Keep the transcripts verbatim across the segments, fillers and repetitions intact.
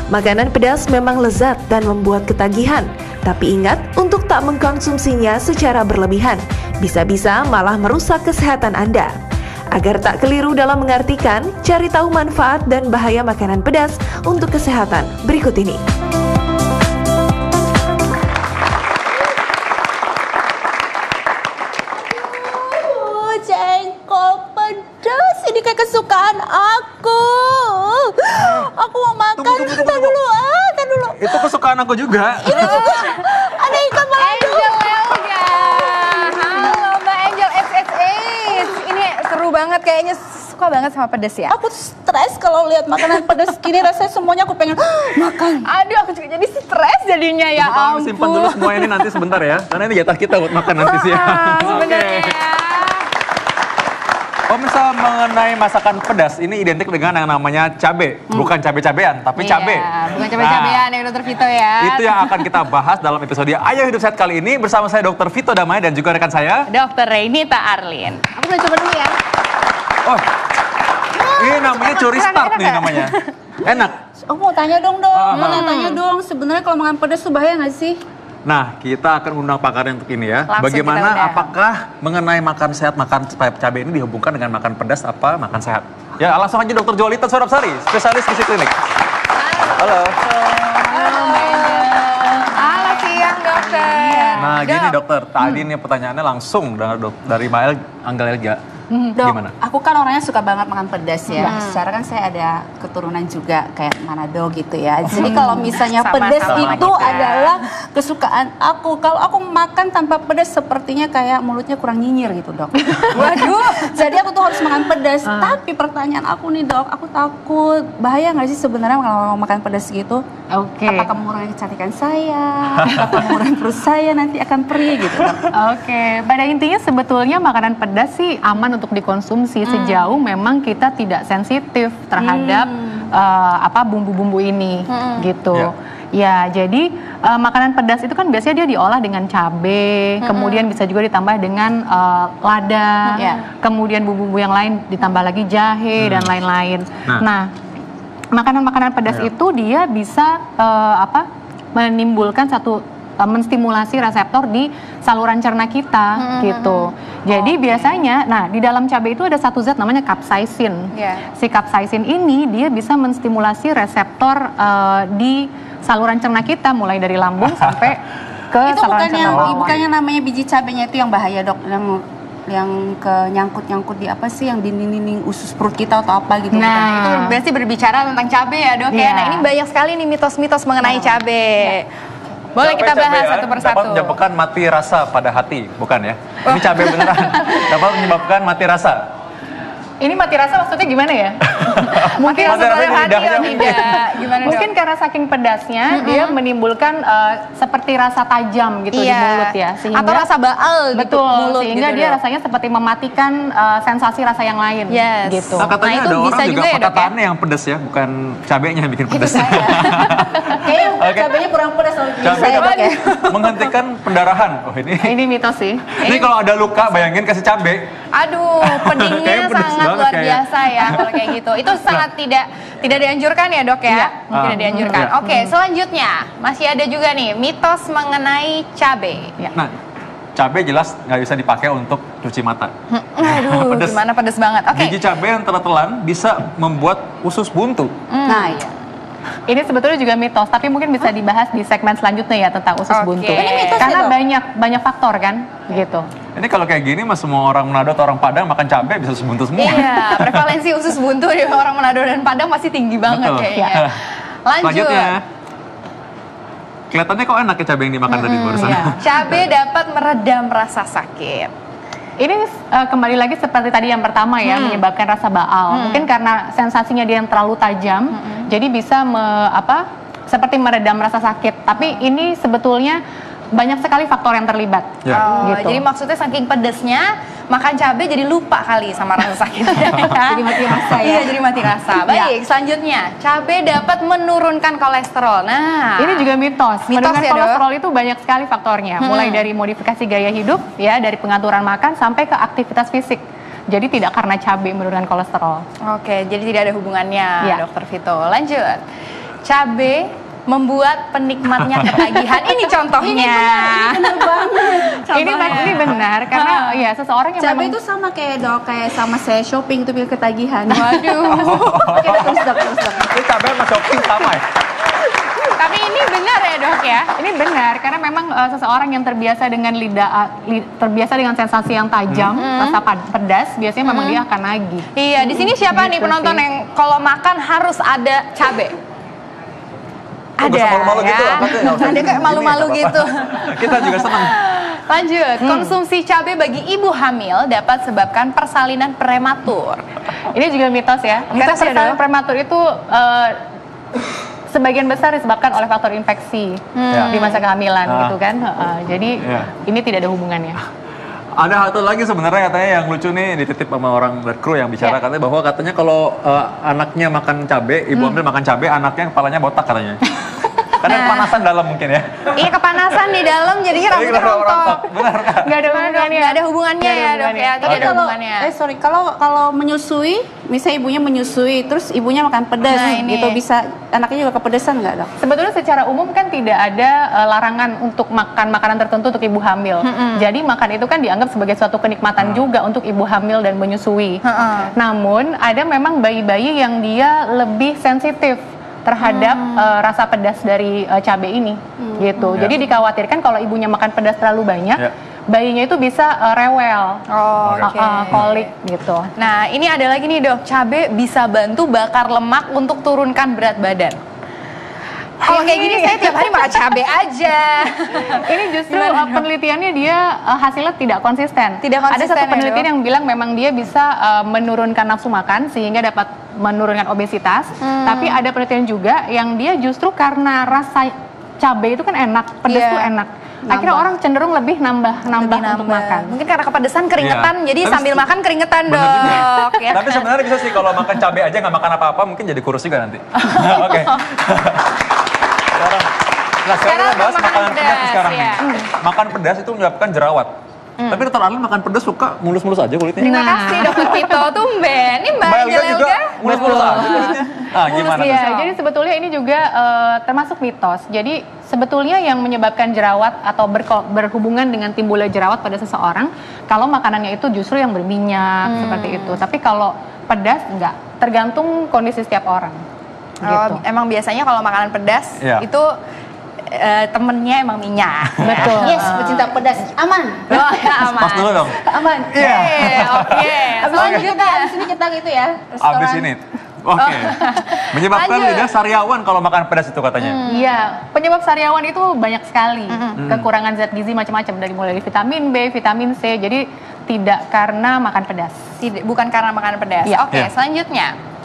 Makanan pedas memang lezat dan membuat ketagihan, tapi ingat untuk tak mengkonsumsinya secara berlebihan, bisa-bisa malah merusak kesehatan Anda. Agar tak keliru dalam mengartikan, cari tahu manfaat dan bahaya makanan pedas untuk kesehatan berikut ini. Oh, jengkol pedas, ini kayak kesukaan aku. Aku mau makan. Tunggu, tunggu, tunggu, Tar dulu, ah, tar dulu. Itu kesukaan aku juga. Ini juga ada ikan balado. Angel Elga. Halo Mbak Angel X X X. Ini seru banget, kayaknya suka banget sama pedas ya. Aku stres kalau lihat makanan pedas gini, rasanya semuanya aku pengen makan. Aduh, aku juga jadi stres jadinya ya Tunggu, tolong ampun. simpan dulu semua ini nanti sebentar ya. Karena ini jatah kita buat makan nanti siang. Sebenarnya. Pemirsa, mengenai masakan pedas, ini identik dengan yang namanya cabe. Bukan cabe-cabean, tapi Iya, cabe. bukan cabe-cabean ya Dokter Vito ya. Itu yang akan kita bahas dalam episode Ayo Hidup Sehat kali ini bersama saya Dokter Vito Damai dan juga rekan saya. Dokter Reynita Arlin. Aku mau coba dulu ya. Oh, ini namanya curi enak, start enak nih ya? namanya. Enak. Aku mau tanya dong dong, Ah, mau ah. tanya dong. Sebenarnya kalau makan pedas tuh bahaya nggak sih? Nah, kita akan undang pakarnya untuk ini ya. Langsung Bagaimana kita undang. apakah mengenai makan sehat, makan cabai ini dihubungkan dengan makan pedas apa makan sehat? Ya, langsung aja Dokter Jolita Sorapsari, spesialis gizi klinik. Halo. Halo Mbak Angel. Halo siang dokter. Nah, gini Dok. dokter, tadi nih pertanyaannya langsung dari, dari Mbak El, Angga Elga. Dok, Gimana? aku kan orangnya suka banget makan pedas ya. Hmm. Secara kan saya ada keturunan juga kayak Manado gitu ya. Jadi kalau misalnya Sama-sama pedas itu kita. adalah kesukaan aku. Kalau aku makan tanpa pedas sepertinya kayak mulutnya kurang nyinyir gitu dok. Waduh. Jadi aku tuh harus makan pedas. Tapi pertanyaan aku nih dok, aku takut bahaya nggak sih sebenarnya kalau makan pedas gitu? Oke. Apakah mengurangi kecantikan saya? Apakah mengurangi perut saya nanti akan perih gitu dok? Oke, pada intinya sebetulnya makanan pedas sih aman untuk dikonsumsi sejauh memang kita tidak sensitif terhadap eh, apa bumbu-bumbu ini gitu. Ya, jadi eh, makanan pedas itu kan biasanya dia diolah dengan cabai, kemudian bisa juga ditambah dengan eh, lada, Ya. kemudian bumbu-bumbu yang lain ditambah lagi jahe dan lain-lain. Nah. Nah, makanan-makanan pedas Ya. itu dia bisa eh, apa menimbulkan satu uh, menstimulasi reseptor di saluran cerna kita gitu. Jadi biasanya, nah di dalam cabai itu ada satu zat namanya capsaicin. Iya. Si capsaicin ini dia bisa menstimulasi reseptor uh, di saluran cerna kita mulai dari lambung sampai ke Itu saluran bukannya cerna bawah. bukannya namanya biji cabenya itu yang bahaya dok, yang yang ke nyangkut-nyangkut di apa sih, yang di dinding usus perut kita atau apa gitu? Nah, Nah, itu berarti berbicara tentang cabai ya dok ya. Iya. Nah ini banyak sekali nih mitos-mitos mengenai cabai. Boleh kita Cabai-cabean bahas satu persatu. Dapat menyebabkan mati rasa pada hati, bukan ya? Ini cabai beneran. Dapat menyebabkan mati rasa. Ini mati rasa maksudnya gimana ya? Mungkin Mati rasa pada di hati lidahnya atau mungkin. tidak? Gimana Mungkin dok? karena saking pedasnya dia menimbulkan uh, seperti rasa tajam gitu di mulut ya, sehingga Atau rasa baal di betul, mulut sehingga gitu, dia dok. rasanya seperti mematikan uh, sensasi rasa yang lain Yes. gitu. Nah, katanya Nah, itu ada bisa orang juga, juga ya, Dok, ya? perkataannya yang pedas ya, bukan cabenya yang bikin pedas. Kayaknya Oke. cabenya kurang pedas sama biji Cabai saya dok ya. menghentikan pendarahan. Oh ini. Ini mitos sih. Ini kalau ada luka, bayangin kasih cabai. Aduh, pedingnya Kayaknya pedes sangat banget luar kayaknya. biasa ya kalau kayak gitu. Itu sangat tidak tidak dianjurkan ya dok ya? Iya. Tidak Ah, dianjurkan. iya. Oke, selanjutnya masih ada juga nih mitos mengenai cabai. Nah, cabai jelas nggak bisa dipakai untuk cuci mata. Aduh, Pedes. gimana pedes banget. Oke. Biji cabai yang telan bisa membuat usus buntu. Nah iya. Ini sebetulnya juga mitos, tapi mungkin bisa dibahas di segmen selanjutnya ya tentang usus Oke. buntu. Ini mitos ya, Karena Dok? banyak banyak faktor kan, gitu. Ini kalau kayak gini mah semua orang Manado atau orang Padang makan cabai bisa usus buntu semua. Iya, prevalensi usus buntu di orang Manado dan Padang masih tinggi banget Betul. kayaknya. Ya. Lanjut. Selanjutnya, kelihatannya kok enak ya cabai yang dimakan tadi barusan. iya. Cabai dapat meredam rasa sakit. Ini uh, kembali lagi seperti tadi yang pertama ya, menyebabkan rasa baal. Mungkin karena sensasinya dia yang terlalu tajam, jadi bisa me, apa seperti meredam rasa sakit. Tapi ini sebetulnya banyak sekali faktor yang terlibat. Ya. Oh, Gitu. Jadi maksudnya saking pedesnya makan cabai jadi lupa kali sama rasa sakitnya. Jadi mati rasa ya. Iya, jadi mati rasa. Baik, selanjutnya cabai dapat menurunkan kolesterol. Nah, Ini juga mitos. Mitos Menurunkan ya, Dok? kolesterol itu banyak sekali faktornya. Mulai dari modifikasi gaya hidup, ya, dari pengaturan makan sampai ke aktivitas fisik. Jadi tidak karena cabai menurunkan kolesterol. Oke, jadi tidak ada hubungannya, Ya. Dokter Vito. Lanjut. Cabe membuat penikmatnya ketagihan. Ini contohnya. Ini benar banget. Ini ini benar karena ya seseorang yang Cabai memang itu sama kayak dok, kayak sama saya shopping tuh biar ketagihan. Waduh. Oke, terus dok, terus dok. Ini cabai sama shopping sama ya? Tapi ini benar ya dok ya? ini benar karena memang uh, seseorang yang terbiasa dengan lidah uh, li- terbiasa dengan sensasi yang tajam, rasa pad- pedas, biasanya memang dia akan nagih. Iya, di sini siapa nih Gitu penonton sih. yang kalau makan harus ada cabe? Nggak usah malu-malu gitu lah, katanya nggak usah Ada kayak gini, malu-malu nggak gitu. apa-apa. Kita juga senang. Lanjut, konsumsi cabai bagi ibu hamil dapat sebabkan persalinan prematur. Ini juga mitos ya. Mitos Karena ya, persalinan Dok? prematur itu uh, sebagian besar disebabkan oleh faktor infeksi Ya. di masa kehamilan Ah. gitu kan. Uh, jadi Iya. ini tidak ada hubungannya. Ada satu lagi sebenarnya katanya yang lucu nih dititip sama orang dari kru yang bicara Ya. katanya bahwa katanya kalau uh, anaknya makan cabai, ibu hamil makan cabai, anaknya kepalanya botak katanya. Karena kepanasan dalam mungkin ya. Iya, kepanasan di dalam jadinya rambutnya Jadi rontok. rontok. Benar kan? Nggak ada hubungannya. Nggak ada hubungannya Nggak ada ya dok ya, hubungannya. tidak ada kalau, hubungannya. eh sorry, kalau kalau menyusui, misalnya ibunya menyusui, terus ibunya makan pedas, Nah, ini. gitu bisa anaknya juga kepedesan nggak dok? Sebetulnya secara umum kan tidak ada uh, larangan untuk makan makanan tertentu untuk ibu hamil. Jadi makan itu kan dianggap sebagai suatu kenikmatan juga untuk ibu hamil dan menyusui. Heeh. Namun ada memang bayi-bayi yang dia lebih sensitif terhadap uh, rasa pedas dari uh, cabai ini, gitu. Ya. Jadi dikhawatirkan kalau ibunya makan pedas terlalu banyak, Ya. bayinya itu bisa uh, rewel, Oh, uh, oke. uh, kolik, gitu. Nah, ini ada lagi nih dok, cabai bisa bantu bakar lemak untuk turunkan berat badan. Kalau kayak gini saya tiap hari makan cabai aja. Ini justru uh, penelitiannya dia uh, hasilnya tidak konsisten. Tidak konsisten Ada satu ya, penelitian Dok? yang bilang memang dia bisa uh, menurunkan nafsu makan sehingga dapat menurunkan obesitas. Hmm. Tapi ada penelitian juga yang dia justru karena rasa cabai itu kan enak, pedas Iya. tuh enak. Akhirnya Nambah. orang cenderung lebih nambah nambah Lebih untuk nambah. makan. Mungkin karena kepedesan keringetan, Iya. jadi Tapi sambil se- makan keringetan Bener juga. dok. Ya. Tapi sebenarnya bisa sih kalau makan cabai aja nggak makan apa-apa mungkin jadi kurus juga nanti. Oke. Sekarang, nah sekarang Sekarang kita bahas makanan makanan pedas, pedas, sekarang ya. nih. Makan pedas itu menyebabkan jerawat. Tapi dokter Alin makan pedas suka mulus-mulus aja kulitnya. Terima Nah. kasih dokter Tito, tumben. Ini Mbak Mbak Angela Elga juga Elga. mulus-mulus aja kulitnya. Ah gimana Iya, tuh? jadi sebetulnya ini juga eh, termasuk mitos. Jadi sebetulnya yang menyebabkan jerawat atau berko- berhubungan dengan timbulnya jerawat pada seseorang, kalau makanannya itu justru yang berminyak seperti itu. Tapi kalau pedas enggak, tergantung kondisi setiap orang. Oh, Gitu. emang biasanya kalau makanan pedas Iya. itu eh, temennya emang minyak. Betul. Yes, pecinta pedas, aman, Oh, ya aman. Pas dulu dong. aman. Iya. Oke, oke. Abis ini kita, abis ini kita gitu ya, restoran. Abis ini. Oke. Menyebabkan Lanjut. lidah sariawan kalau makan pedas itu katanya. Iya, penyebab sariawan itu banyak sekali. Kekurangan zat gizi macam-macam dari mulai dari vitamin B, vitamin C. Jadi tidak karena makan pedas. Tidak, bukan karena makanan pedas. Iya. Oke, Iya. selanjutnya.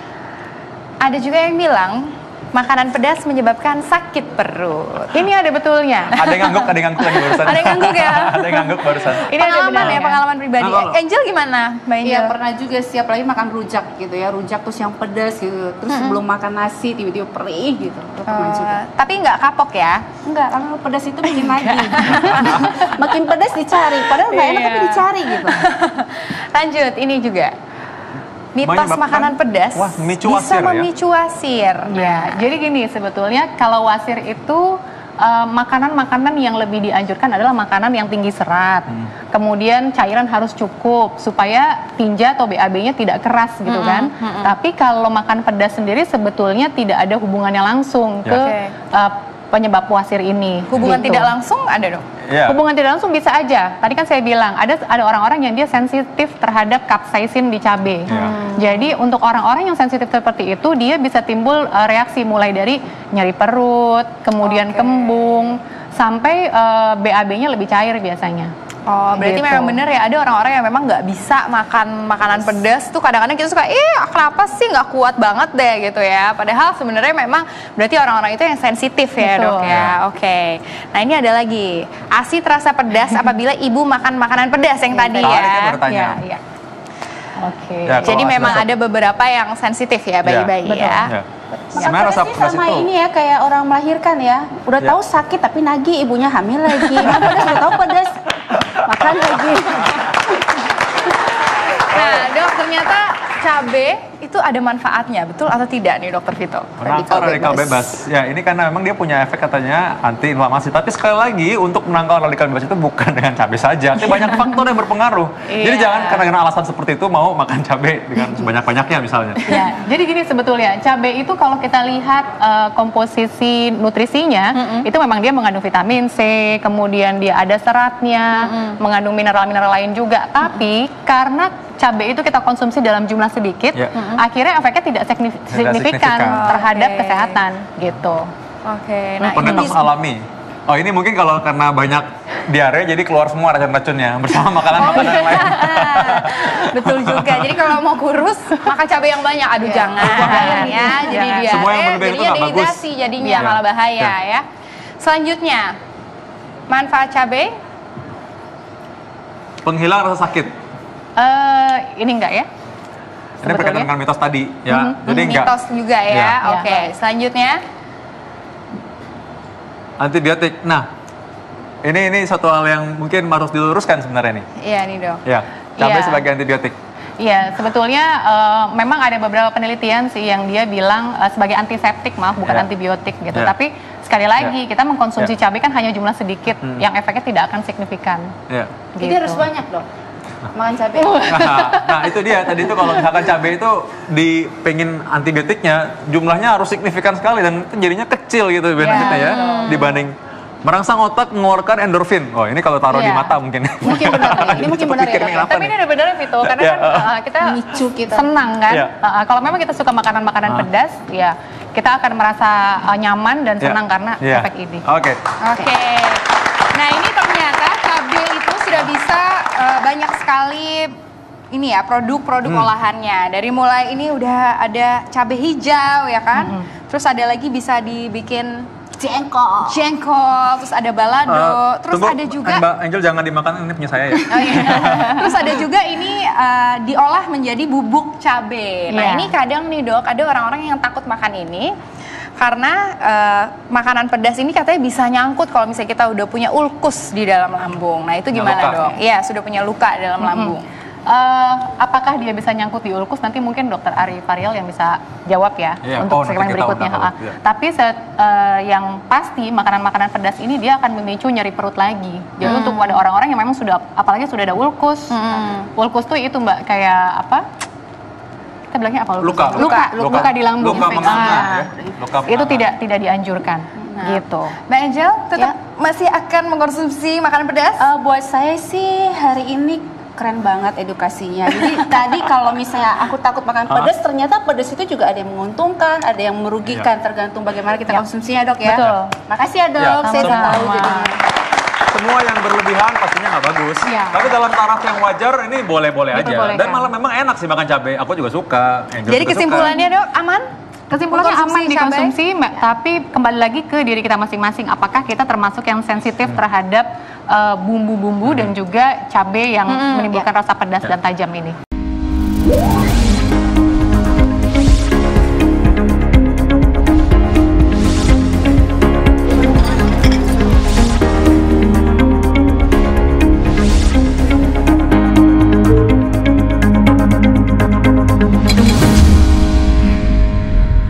Ada juga yang bilang makanan pedas menyebabkan sakit perut. Ini ada betulnya. Ada yang ngangguk, ada yang ngangguk lagi barusan. Ada yang ngangguk ya? Ada yang ngangguk barusan. Ini ada Pengalaman ya, benarnya. pengalaman pribadi. Nah, kalau- Angel gimana, Mbak Angel? Iya pernah juga setiap lagi makan rujak gitu ya, rujak terus yang pedas gitu, terus sebelum makan nasi tiba-tiba perih gitu, itu pernah Eh, juga. tapi nggak kapok ya? Enggak, karena pedas itu bikin lagi. Makin pedas dicari, padahal nggak enak tapi Iya. dicari gitu. Lanjut, ini juga. Mitos Menyebabkan- makanan pedas Wah, memicu bisa wasir ya? memicu wasir. Ya, jadi gini sebetulnya kalau wasir itu eh, makanan-makanan yang lebih dianjurkan adalah makanan yang tinggi serat. Kemudian cairan harus cukup supaya tinja atau B A B-nya tidak keras gitu kan. Tapi kalau makan pedas sendiri sebetulnya tidak ada hubungannya langsung Ya. ke Oke. eh, penyebab wasir ini. Hubungan gitu. tidak langsung ada dong? Iya. Hubungan tidak langsung bisa aja. Tadi kan saya bilang ada ada orang-orang yang dia sensitif terhadap capsaicin di cabai. Iya. Jadi untuk orang-orang yang sensitif seperti itu dia bisa timbul uh, reaksi mulai dari nyeri perut, kemudian Oke. kembung, sampai uh, B A B-nya lebih cair biasanya. Oh, berarti Gitu. memang bener ya, ada orang-orang yang memang nggak bisa makan makanan pedas tuh kadang-kadang kita suka, ih kenapa sih nggak kuat banget deh gitu ya. Padahal sebenarnya memang berarti orang-orang itu yang sensitif ya Betul. dok ya. Oke. Nah ini ada lagi, asi terasa pedas apabila ibu makan makanan pedas yang tadi Tadi ya. kan baru tanya. Iya, iya. Oke. Ya, kalau Jadi asi memang terasa- ada beberapa yang sensitif ya bayi-bayi betul. ya. Ya. Makan Sebenarnya rasa pedas sih pedas sama itu. ini ya kayak orang melahirkan ya, udah Ya. tahu sakit tapi nagih ibunya hamil lagi. Makan pedas udah tahu pedas, makan lagi. Nah dok, ternyata cabai itu ada manfaatnya, betul atau tidak nih Dokter Vito? Menangkal radikal bebas. Ya, ini karena memang dia punya efek katanya anti inflamasi. Tapi sekali lagi untuk menangkal radikal bebas itu bukan dengan cabai saja. Tapi banyak faktor yang berpengaruh. Jadi Iya. jangan karena dengan alasan seperti itu mau makan cabai dengan sebanyak-banyaknya misalnya. Ya, jadi gini sebetulnya cabai itu kalau kita lihat uh, komposisi nutrisinya Mm-mm. itu memang dia mengandung vitamin C, kemudian dia ada seratnya, Mm-mm. mengandung mineral-mineral lain juga. Tapi karena cabai itu kita konsumsi dalam jumlah sedikit, Ya. akhirnya efeknya tidak signif- signifikan signifikan. terhadap Oke. kesehatan gitu. Oke, nah Pendetoks ini alami. Oh ini mungkin kalau karena banyak diare jadi keluar semua racun-racunnya bersama makanan-makanan lain. betul juga. Jadi kalau mau kurus makan cabai yang banyak. Aduh Iya. jangan ya. Jadi Jangan. dia Semua yang berlebihan itu jadinya nggak bagus. dehidrasi jadinya Iya. malah bahaya Iya. ya. Selanjutnya manfaat cabai. Penghilang rasa sakit. Eh, ini enggak ya? Ini Sebetulnya. berkaitan dengan mitos tadi ya. Mhm. Jadi enggak Mitos juga ya. Iya. Oke, Iya. selanjutnya antibiotik. Nah, ini ini suatu hal yang mungkin harus diluruskan sebenarnya nih. iya nih dok. Ya, cabai Iya. sebagai antibiotik. Iya, sebetulnya eh, memang ada beberapa penelitian sih yang dia bilang eh, sebagai antiseptik, maaf bukan Ya. antibiotik gitu. Ya. Tapi sekali lagi kita mengkonsumsi Ya. cabai kan hanya jumlah sedikit, Hmm. yang efeknya tidak akan signifikan. Ya. Jadi Gitu. harus banyak dong makan cabai. Nah, nah, itu dia tadi itu kalau misalkan cabai itu di pengen antibiotiknya jumlahnya harus signifikan sekali dan itu jadinya kecil gitu benefitnya ya, dibanding merangsang otak mengeluarkan endorfin. Oh, ini kalau taruh di Iya. mata mungkin. Mungkin benar nih. Ini mungkin Cepet benar ya, pikir Dok, nih, ya. kenapa Tapi nih? ini ada benernya Vito, karena Ya. kan uh, kita Micu kita. senang kan. Ya. Uh, uh, kalau memang kita suka makanan-makanan Ah. pedas, ya kita akan merasa uh, nyaman dan Ya. senang karena Ya. efek ini. Oke. Oke. Nah ini ternyata cabai itu sudah bisa eh, banyak sekali ini ya produk-produk Hmm. olahannya. Dari mulai ini udah ada cabai hijau ya kan. Terus ada lagi bisa dibikin Jengkol. jengkol, terus ada balado, Eh, terus tunggu, ada juga Mbak Angel jangan dimakan, ini punya saya ya. Oh, iya. Terus ada juga ini eh, diolah menjadi bubuk cabai. Nah Iya. ini kadang nih dok, ada orang-orang yang takut makan ini karena eh, makanan pedas ini katanya bisa nyangkut kalau misalnya kita udah punya ulkus di dalam lambung. Nah itu Punya gimana luka. dok? Iya sudah punya luka dalam lambung. Eh, apakah dia bisa nyangkut di ulkus? Nanti mungkin dokter Ari Fariel yang bisa jawab ya Iya, untuk oh, nanti segmen kita berikutnya. undang Ha. kalau- iya. Tapi se- eh, yang pasti makanan-makanan pedas ini dia akan memicu nyeri perut lagi. Jadi untuk ada orang-orang yang memang sudah, apalagi sudah ada ulkus, Hmm. ulkus tuh itu mbak kayak apa? Kita bilangnya apa? ulkus? Luka, luka, luka, luka di lambung. Luka Infeksi. menganga Ah, ya. Luka itu menganga. tidak tidak dianjurkan. Nah. Gitu. Mbak Angel tetap Ya. masih akan mengkonsumsi makanan pedas? Eh, buat saya sih hari ini keren banget edukasinya. Jadi tadi kalau misalnya aku takut makan Hah? pedas, ternyata pedas itu juga ada yang menguntungkan, ada yang merugikan, Iya. tergantung bagaimana kita Ya. konsumsinya dok ya. Betul. Makasih ya dok, Ya, saya sama-sama. tahu jadinya. Semua yang berlebihan pastinya nggak bagus. Iya. Tapi dalam taraf yang wajar ini boleh-boleh aja. Diperbolehkan. Dan malah memang enak sih makan cabai. Aku juga suka. Angel Jadi juga kesimpulannya dok aman? Kesimpulannya Mengkonsumsi aman cabai? dikonsumsi, ma- tapi kembali lagi ke diri kita masing-masing. Apakah kita termasuk yang sensitif terhadap uh, bumbu-bumbu dan juga cabai yang menimbulkan rasa pedas dan tajam ini?